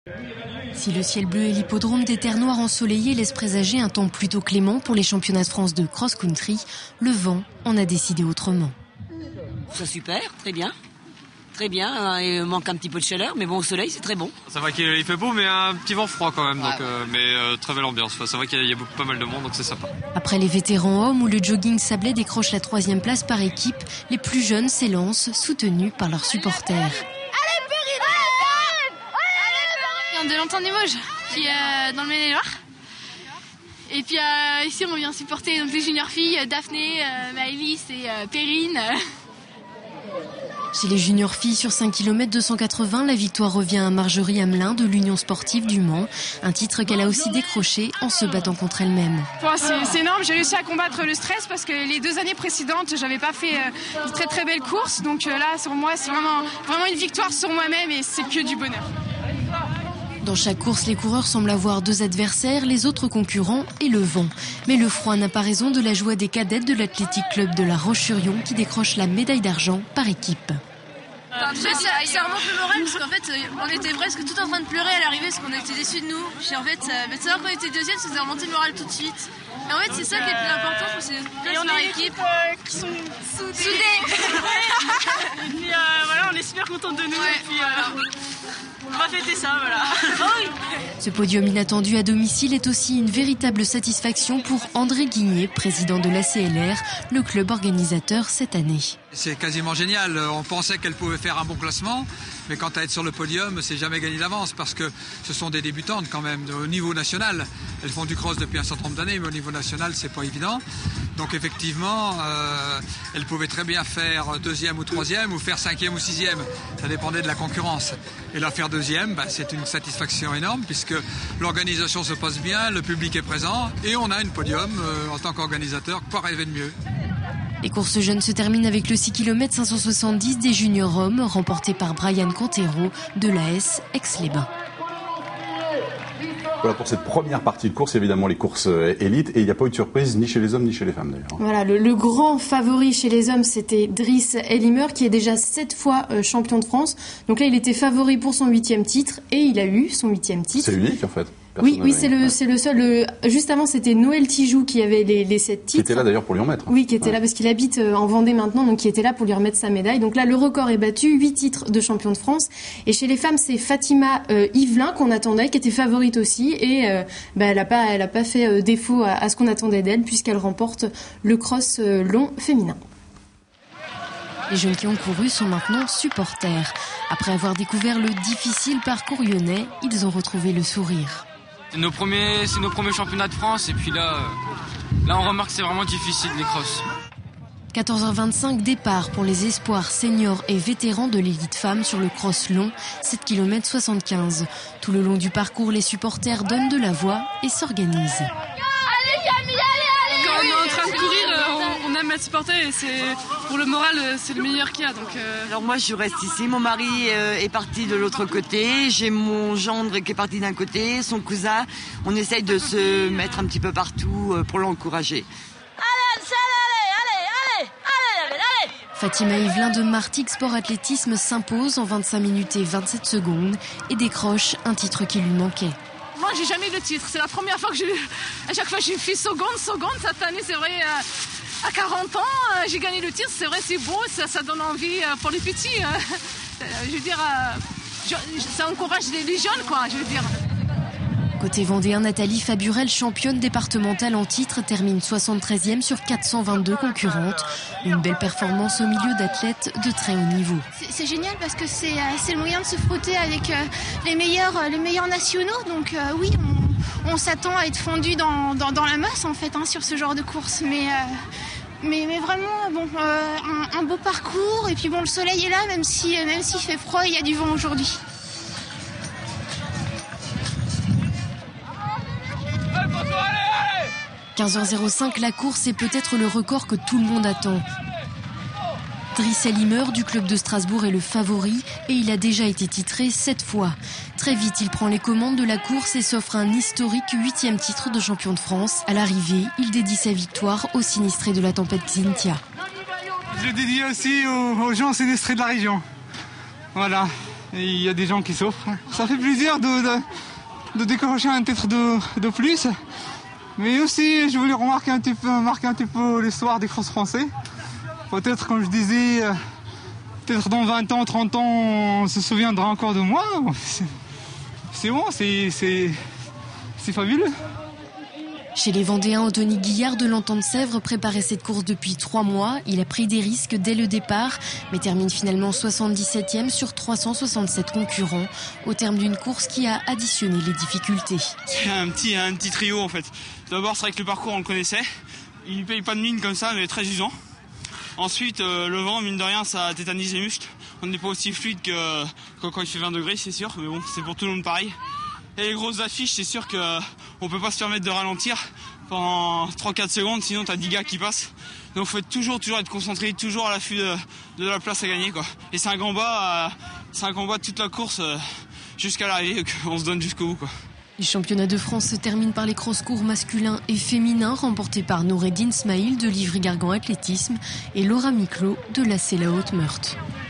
Si le ciel bleu et l'hippodrome des Terres Noires ensoleillées laissent présager un temps plutôt clément pour les championnats de France de cross-country, le vent en a décidé autrement. C'est super, très bien. Très bien, il manque un petit peu de chaleur, mais bon, au soleil, c'est très bon. Ça va qu'il fait beau, mais un petit vent froid quand même, très belle ambiance. C'est vrai qu'il y a pas mal de monde, donc c'est sympa. Après les vétérans hommes où le jogging sablé décroche la 3e place par équipe, les plus jeunes s'élancent, soutenus par leurs supporters. De l'Entente-des-Vosges, qui est dans le Maine-et-Loire. Et puis ici on vient supporter donc, les juniors filles, Daphné, Maëlys et Perrine. Chez les juniors filles sur 5 km 280, la victoire revient à Marjorie Hamelin de l'Union sportive du Mans, un titre qu'elle a aussi décroché en se battant contre elle-même. C'est énorme, j'ai réussi à combattre le stress parce que les 2 années précédentes, j'avais pas fait de très belles courses. Donc là, sur moi, c'est vraiment une victoire sur moi-même et c'est que du bonheur. Dans chaque course, les coureurs semblent avoir 2 adversaires, les autres concurrents et le vent. Mais le froid n'a pas raison de la joie des cadettes de l'Athletic Club de La Roche-sur-Yon qui décroche la médaille d'argent par équipe. Ça remonte le moral parce qu'en fait on était presque tout en train de pleurer à l'arrivée parce qu'on était déçus de nous. Et en fait, savoir qu'on était deuxième, ça faisait remonter le moral tout de suite. Et en fait c'est ça qui est le plus important, je pense, c'est on leur est équipe qui sont soudés. Et puis voilà, on est super contents de nous et puis on va fêter ça, voilà. Ce podium inattendu à domicile est aussi une véritable satisfaction pour André Guigné, président de l'ACLR, le club organisateur cette année. C'est quasiment génial. On pensait qu'elle pouvait faire un bon classement, mais quant à être sur le podium, c'est jamais gagné d'avance parce que ce sont des débutantes quand même au niveau national. Elles font du cross depuis un certain nombre d'années, mais au niveau national, c'est pas évident. Donc effectivement, elles pouvaient très bien faire 2e ou 3e ou faire 5e ou 6e. Ça dépendait de la concurrence. Et là, faire 2e, c'est une satisfaction énorme puisque l'organisation se passe bien, le public est présent et on a une podium en tant qu'organisateur. Quoi rêver de mieux? Les courses jeunes se terminent avec le 6 km 570 des juniors hommes, remporté par Brian Cantero de l'AS Aix-les-Bains. Voilà pour cette première partie de course, évidemment les courses élites, et il n'y a pas eu de surprise ni chez les hommes ni chez les femmes d'ailleurs. Voilà, le grand favori chez les hommes, c'était Driss Elimer, qui est déjà 7 fois champion de France. Donc là, il était favori pour son 8e titre, et il a eu son 8e titre. C'est unique en fait. Oui, c'est le seul. Juste avant, c'était Noël Tijoux qui avait les 7 titres. Qui était là d'ailleurs pour lui en mettre. Oui, qui était là parce qu'il habite en Vendée maintenant, donc qui était là pour lui remettre sa médaille. Donc là, le record est battu, 8 titres de champion de France. Et chez les femmes, c'est Fatima Yvelin qu'on attendait, qui était favorite aussi. Et elle a pas fait défaut à ce qu'on attendait d'elle, puisqu'elle remporte le cross long féminin. Les jeunes qui ont couru sont maintenant supporters. Après avoir découvert le difficile parcours lyonnais, ils ont retrouvé le sourire. C'est nos premiers championnats de France et puis là on remarque que c'est vraiment difficile les crosses. 14h25 départ pour les espoirs seniors et vétérans de l'élite femme sur le cross long, 7 km 75. Tout le long du parcours, les supporters donnent de la voix et s'organisent. Quand on est en train de courir, on aime être supporter et pour le moral, c'est le meilleur qu'il y a. Donc, Alors moi je reste ici, mon mari est parti de l'autre côté, j'ai mon gendre qui est parti d'un côté, son cousin, on essaye de se mettre un petit peu partout pour l'encourager. Fatima Yvelin de Martigues Sport Athlétisme s'impose en 25 minutes et 27 secondes et décroche un titre qui lui manquait. moi j'ai jamais eu le titre, c'est la première fois que à chaque fois j'ai fait seconde. Cette année c'est vrai, à 40 ans j'ai gagné le titre, c'est vrai c'est beau, ça donne envie pour les petits. Je veux dire, ça encourage les jeunes quoi, je veux dire. Côté vendéen, Nathalie Faburel, championne départementale en titre, termine 73e sur 422 concurrentes. Une belle performance au milieu d'athlètes de très haut niveau. C'est génial parce que c'est le moyen de se frotter avec les meilleurs nationaux. Donc oui, on s'attend à être fondu dans la masse en fait sur ce genre de course. Mais vraiment bon, un beau parcours et puis bon le soleil est là même s'il fait froid, il y a du vent aujourd'hui. « 15h05, la course est peut-être le record que tout le monde attend. Driss Elimer du club de Strasbourg est le favori et il a déjà été titré 7 fois. Très vite, il prend les commandes de la course et s'offre un historique 8e titre de champion de France. À l'arrivée, il dédie sa victoire aux sinistrés de la tempête Xynthia. Je le dédie aussi aux gens sinistrés de la région. Voilà. Et il y a des gens qui souffrent. Ça fait plaisir de décrocher un titre de plus. Mais aussi, je voulais marquer un petit peu l'histoire des crosses français. Peut-être, comme je disais, peut-être dans 20 ans, 30 ans, on se souviendra encore de moi. C'est bon, c'est fabuleux. Chez les Vendéens, Anthony Guillard de l'Entente-Sèvres préparait cette course depuis 3 mois. Il a pris des risques dès le départ, mais termine finalement 77e sur 367 concurrents, au terme d'une course qui a additionné les difficultés. C'est un petit trio en fait. D'abord, c'est vrai que le parcours, on le connaissait. Il ne paye pas de mine comme ça, mais très usant. Ensuite, le vent, mine de rien, ça tétanise les muscles. On n'est pas aussi fluide que quand il fait 20 degrés, c'est sûr, mais bon, c'est pour tout le monde pareil. Et les grosses affiches, c'est sûr qu'on peut pas se permettre de ralentir pendant 3-4 secondes, sinon t'as 10 gars qui passent. Donc faut toujours être concentré, toujours à l'affût de la place à gagner, quoi. Et c'est un combat toute la course jusqu'à l'arrivée, on se donne jusqu'au bout, quoi. Les championnats de France se terminent par les cross-cours masculins et féminins remportés par Noureddin Smaïl de Livry-Gargan Athlétisme et Laura Miclot de la La Haute-Meurthe.